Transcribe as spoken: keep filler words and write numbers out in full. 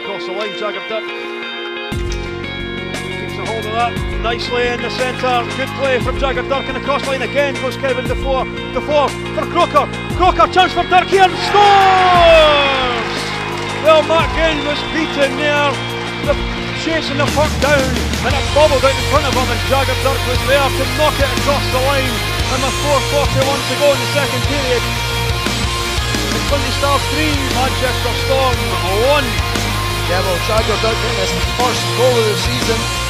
across the line. Jagger Dirk keeps a hold of that nicely in the centre. Good play from Jagger Dirk, and across line again goes Kevin Defoe. Defoe for Croker. Croker, chance for Dirk here, and scores! Well, Matt Gain was beaten there, the, chasing the puck down, and it bobbled out in front of him, and Jagger Dirk was there to knock it across the line. And with four forty-one to go in the second period, it's Dundee Stars three, Manchester Storm one. Yeah, well, Jagger Dirk getting his first goal of the season.